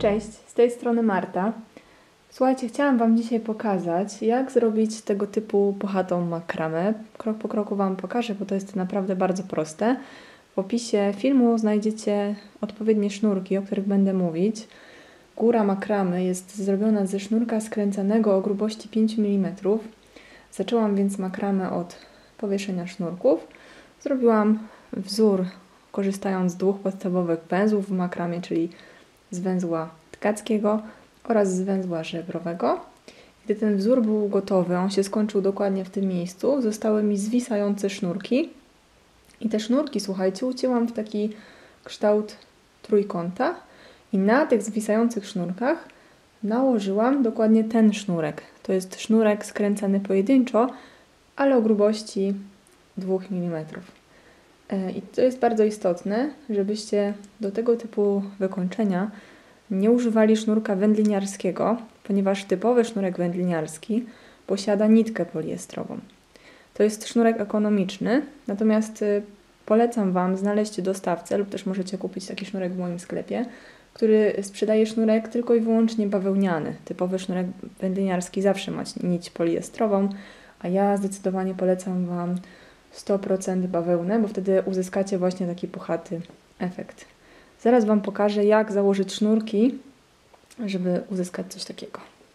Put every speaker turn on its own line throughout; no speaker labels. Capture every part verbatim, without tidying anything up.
Cześć, z tej strony Marta. Słuchajcie, chciałam Wam dzisiaj pokazać, jak zrobić tego typu puchatą makramę. Krok po kroku Wam pokażę, bo to jest naprawdę bardzo proste. W opisie filmu znajdziecie odpowiednie sznurki, o których będę mówić. Góra makramy jest zrobiona ze sznurka skręcanego o grubości pięć milimetrów. Zaczęłam więc makramę od powieszenia sznurków. Zrobiłam wzór korzystając z dwóch podstawowych węzłów w makramie, czyli z węzła tkackiego oraz z węzła żebrowego. Gdy ten wzór był gotowy, on się skończył dokładnie w tym miejscu, zostały mi zwisające sznurki. I te sznurki, słuchajcie, ucięłam w taki kształt trójkąta i na tych zwisających sznurkach nałożyłam dokładnie ten sznurek. To jest sznurek skręcany pojedynczo, ale o grubości dwóch milimetrów. I to jest bardzo istotne, żebyście do tego typu wykończenia nie używali sznurka wędliniarskiego, ponieważ typowy sznurek wędliniarski posiada nitkę poliestrową. To jest sznurek ekonomiczny, natomiast polecam Wam znaleźć dostawcę lub też możecie kupić taki sznurek w moim sklepie, który sprzedaje sznurek tylko i wyłącznie bawełniany. Typowy sznurek wędliniarski zawsze ma nić poliestrową, a ja zdecydowanie polecam Wam sto procent bawełnę, bo wtedy uzyskacie właśnie taki puchaty efekt. Zaraz Wam pokażę, jak założyć sznurki, żeby uzyskać coś takiego.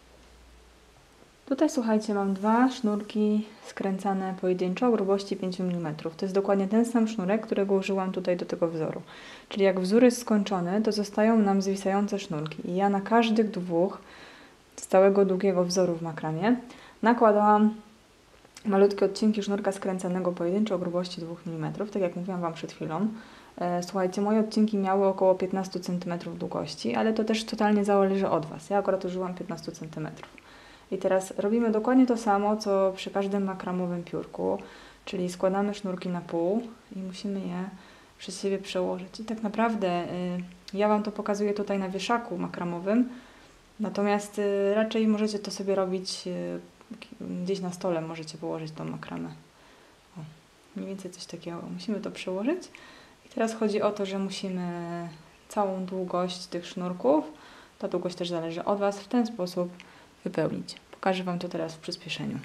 Tutaj, słuchajcie, mam dwa sznurki skręcane pojedynczo o grubości pięć milimetrów. To jest dokładnie ten sam sznurek, którego użyłam tutaj do tego wzoru. Czyli jak wzór jest skończony, to zostają nam zwisające sznurki. I ja na każdych dwóch z całego długiego wzoru w makramie nakładałam malutkie odcinki sznurka skręcanego pojedynczo o grubości dwóch milimetrów, tak jak mówiłam Wam przed chwilą. Słuchajcie, moje odcinki miały około piętnaście centymetrów długości, ale to też totalnie zależy od Was. Ja akurat użyłam piętnaście centymetrów. I teraz robimy dokładnie to samo, co przy każdym makramowym piórku, czyli składamy sznurki na pół i musimy je przez siebie przełożyć. I tak naprawdę y, ja Wam to pokazuję tutaj na wieszaku makramowym, natomiast y, raczej możecie to sobie robić y, gdzieś na stole, możecie położyć tą makramę. O, mniej więcej coś takiego. Musimy to przełożyć. I teraz chodzi o to, że musimy całą długość tych sznurków, ta długość też zależy od Was, w ten sposób wypełnić. Pokażę Wam to teraz w przyspieszeniu.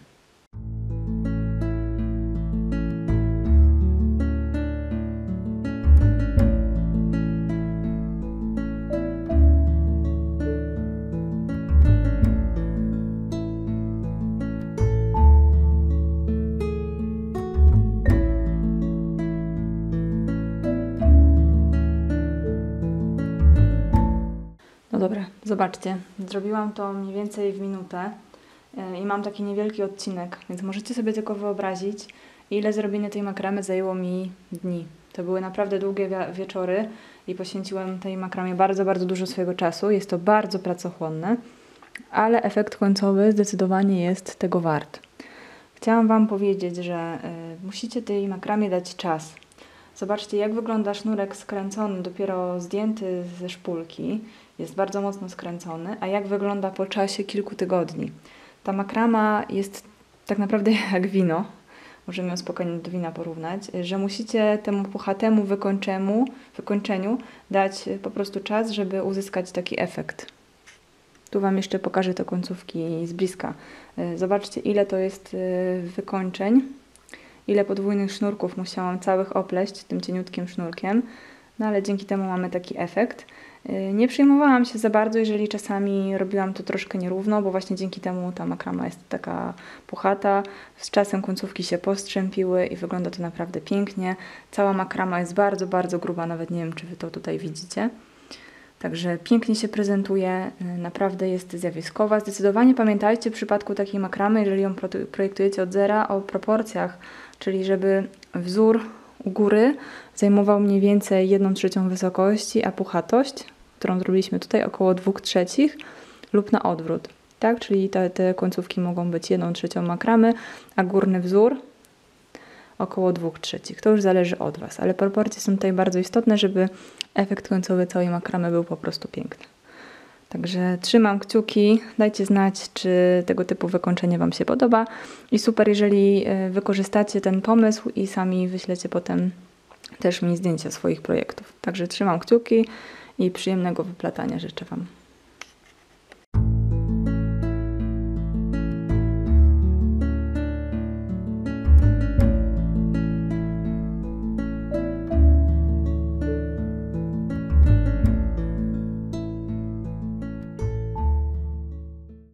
No dobra, zobaczcie, zrobiłam to mniej więcej w minutę i mam taki niewielki odcinek, więc możecie sobie tylko wyobrazić, ile zrobienie tej makramy zajęło mi dni. To były naprawdę długie wieczory i poświęciłam tej makramie bardzo, bardzo dużo swojego czasu. Jest to bardzo pracochłonne, ale efekt końcowy zdecydowanie jest tego wart. Chciałam Wam powiedzieć, że y, musicie tej makramie dać czas. Zobaczcie, jak wygląda sznurek skręcony, dopiero zdjęty ze szpulki. Jest bardzo mocno skręcony, a jak wygląda po czasie kilku tygodni. Ta makrama jest tak naprawdę jak wino, możemy ją spokojnie do wina porównać, że musicie temu puchatemu wykończeniu, wykończeniu dać po prostu czas, żeby uzyskać taki efekt. Tu Wam jeszcze pokażę te końcówki z bliska. Zobaczcie, ile to jest wykończeń, ile podwójnych sznurków musiałam całych opleść tym cieniutkim sznurkiem, no ale dzięki temu mamy taki efekt. Nie przejmowałam się za bardzo, jeżeli czasami robiłam to troszkę nierówno, bo właśnie dzięki temu ta makrama jest taka puchata. Z czasem końcówki się postrzępiły i wygląda to naprawdę pięknie. Cała makrama jest bardzo, bardzo gruba, nawet nie wiem, czy Wy to tutaj widzicie. Także pięknie się prezentuje, naprawdę jest zjawiskowa. Zdecydowanie pamiętajcie w przypadku takiej makramy, jeżeli ją projektujecie od zera, o proporcjach, czyli żeby wzór u góry zajmował mniej więcej jedną trzecią wysokości, a puchatość, którą zrobiliśmy tutaj, około dwóch trzecich lub na odwrót. Tak? Czyli te, te końcówki mogą być jedną trzecią makramy, a górny wzór około dwóch trzecich. To już zależy od Was, ale proporcje są tutaj bardzo istotne, żeby efekt końcowy całej makramy był po prostu piękny. Także trzymam kciuki, dajcie znać, czy tego typu wykończenie Wam się podoba i super, jeżeli wykorzystacie ten pomysł i sami wyślecie potem też mi zdjęcia swoich projektów. Także trzymam kciuki i przyjemnego wyplatania życzę Wam.